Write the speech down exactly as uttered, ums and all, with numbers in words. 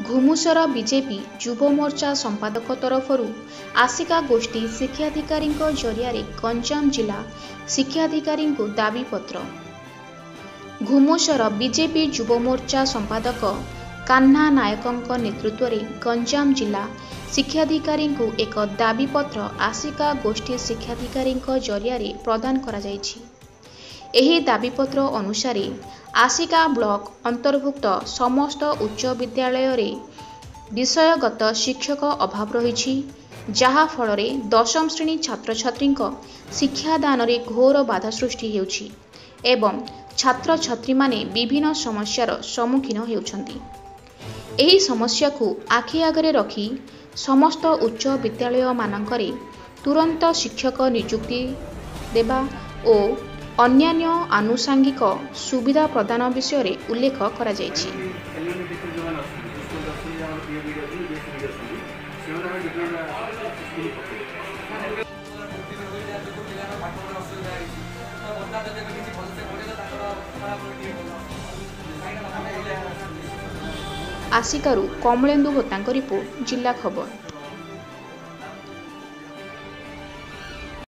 Ghumusar BJP युव मोर्चा संपादक तरफरु आसिका गोष्ठी शिक्षाधिकारी जरिया गंजाम जिला शिक्षाधिकारी दाबीपत्र। घुमुसर बीजेपी युव मोर्चा संपादक कान्हा नायकों नेतृत्व में गंजाम जिला शिक्षाधिकारी एक दाबीपत्र आसिका गोष्ठी शिक्षाधिकारी जरिया प्रदान करा जायछि। एही दाबीपत्र अनुसार आसिका ब्लॉक अंतर्भुक्त समस्त उच्च विद्यालय रे विषयगत शिक्षक अभाव रही, जहा फल दशम श्रेणी छात्र छात्री शिक्षादान रे घोर बाधा सृष्टि होउछि एवं छात्र छात्री माने विभिन्न समस्यार सम्मुखीन होउछन्ति। एही समस्या को आखि आगरे रखी समस्त उच्च विद्यालय मानकरे तुरंत शिक्षक नियुक्ति देबा और अन्यान्य आनुषंगिक सुविधा प्रदान विषय उल्लेख करा जायछि। आसिकारु कमलेन्दु होतांक रिपोर्ट जिला खबर।